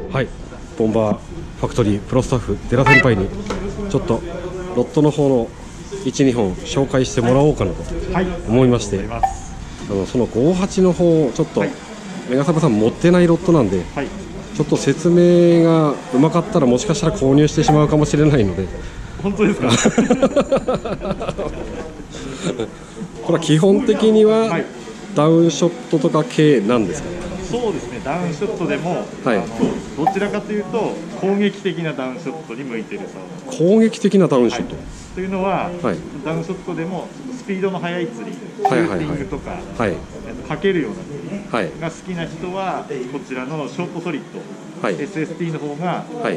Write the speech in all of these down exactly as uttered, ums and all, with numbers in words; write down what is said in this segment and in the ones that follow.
はい、ボンバーファクトリープロスタッフ寺先輩にちょっとロットの方のいち、にほん紹介してもらおうかなと思いまして、はい、あのそのごじゅうはちの方をちょっと、はい、メガサブさん持ってないロットなんで、はい、ちょっと説明がうまかったらもしかしたら購入してしまうかもしれないので。 本当ですか？ これは基本的には、はい、ダウンショットとか系なんですか？ そうですね、ダウンショットでも、はい、あのどちらかというと攻撃的なダウンショットに向いているそうです。 攻撃的なダウンショット、はい、 というのは、はい、ダウンショットでもスピードの速い釣り、シューティングとか、はい、かけるような釣りが好きな人は、こちらのショートソリッド、はい、エスエスティー の方が、はい、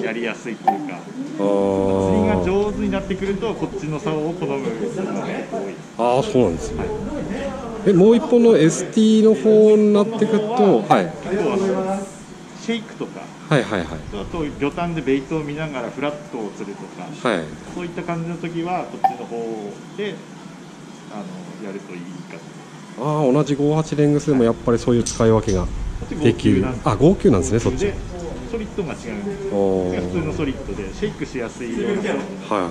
やりやすいというか、釣りが上手になってくるとこっちの竿を好む人が多い。 ああ、そうなんですね。はい、えもう一本の エスティー の方になってくると、はい、 結構あのシェイクとか、はいはいはい、あと魚探でベイトを見ながらフラットを釣るとか、はい、そういった感じの時はこっちの方であのやるといいかと。 ああ、同じごじゅうはちレングスでもやっぱりそういう使い分けができる。あ、ごきゅうなんですね、そっち。 ソリッドが違うんです。普通のソリッドでシェイクしやすいような。はいはい。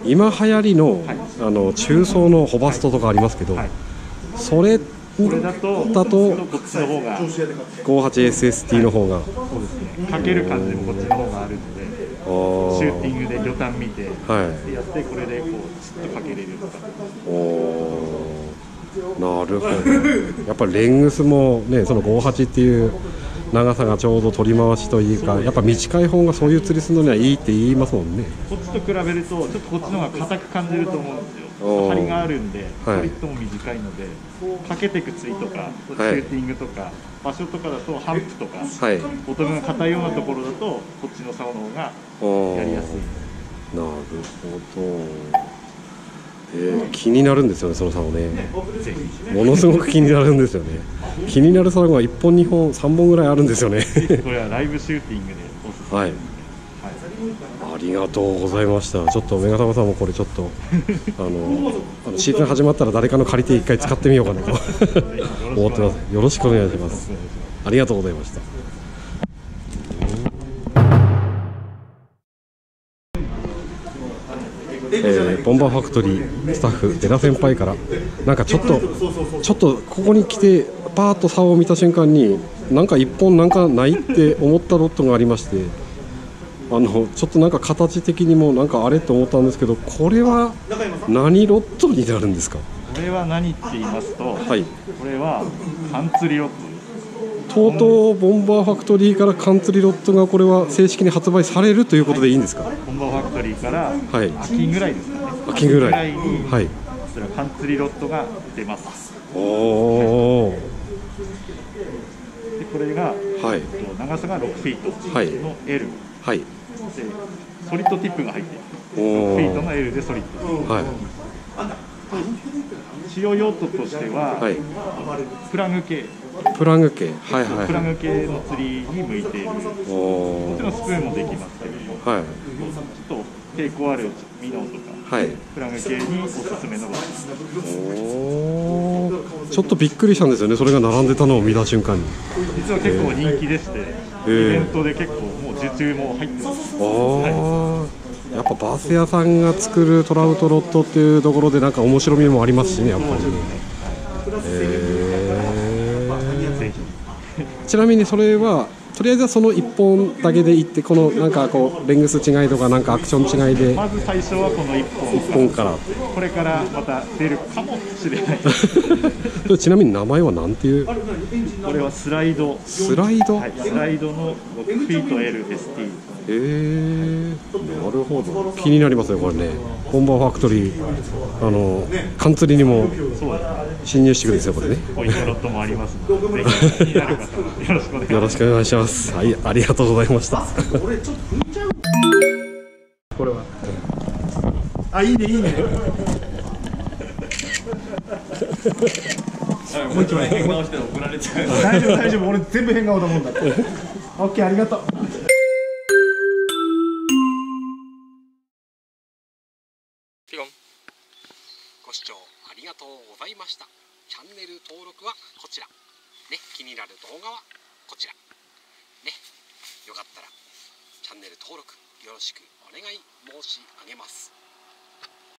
今流行りの、はい、あの中層のホバストとかありますけど、はい、それこれだとだとこっちの方がごじゅうはちエスエスティー の方が、はい、 そうですね、かける感じもこっちの方があるので、シューティングで魚探見て、はい、でやってこれでこうちょっとかけれるとか。 おなるほど。やっぱりレングスもね、そのごじゅうはちっていう長さがちょうど取り回しというか、やっぱ短い方がそういう釣りするのにはいいって言いますもんね。 こっちと比べるとちょっとこっちの方が硬く感じると思うんですよ。張りがあるんで、ソリッドも短いので、かけていく釣りとかシューティングとか、はい、場所とかだとハンプとか、はい、ボトムが硬いようなところだとこっちの竿の方がやりやすい。 なるほど。えー、気になるんですよね、その竿ね。ものすごく気になるんですよね。気になる竿がいっぽん、にほん、さんぼんぐらいあるんですよね。 これはライブシューティングでおすすめ。はい、はい、 ありがとうございました。ちょっとメガサバさんもこれちょっとあのあのシーズン始まったら誰かの借りて一回使ってみようかなと思ってます。よろしくお願いします。ありがとうございました。えー、ボンバーファクトリースタッフデラ先輩からなんかちょっとちょっとここに来てパーッと竿を見た瞬間になんか一本なんかないって思ったロットがありまして、あのちょっとなんか形的にもなんかあれと思ったんですけど、これは何ロットになるんですか？ これは何って言いますと、はい、これは缶釣りロットです。 とうとうボンバーファクトリーから缶釣りロットがこれは正式に発売されるということでいいんですか？はい、 ボンバーファクトリーから秋ぐらいですかね、 秋ぐらいに、 はい、それは缶釣りロットが出ます。 おお、はい、 でこれが、はい、長さがろくフィートの L、はい、でソリッドティップが入っている。ろくフィートの L でソリッド、はい、使用用途としては、はい、プラグ系プラグ系、はいはいはい、 プラグ系の釣りに向いている。もちろんスプーンもできますけども、はい、ちょっと抵抗あるミノとか、はい、プラグ系におすすめのロット。ちょっとびっくりしたんですよね、それが並んでたのを見た瞬間に。 実は結構人気でして、えー、イベントで結構もう受注も入ってます。あ、 はい、やっぱバス屋さんが作るトラウトロットっていうところでなんか面白みもありますしね、やっぱりね。ちなみにそれはとりあえずはそのいっぽんだけでいって、このなんかこうレングス違いとかなんかアクション違いで、 まず最初はこのいっぽん、 いっぽんから、 これからまた出るかもしれないちなみに名前はなんていう？ これはスライドスライド、 はい、スライドのろくフィート エルエスティー。 えー、なるほど、気になりますよこれね。ボンバーファクトリー、あの缶釣りにも侵入してくるんですよこれね。 こういったロットもありますので、ぜひ気になる方はよろしくお願いします。 よろしくお願いします。はい、ありがとうございました。 これはあ、いいねいいねもう一枚変顔して怒られちゃう。大丈夫大丈夫、俺全部変顔だもんだって。オッケー、ありがとう。 ピロン、ご視聴ありがとうございました。チャンネル登録はこちらね、気になる動画はこちらね。 よかったらチャンネル登録よろしくお願い申し上げます。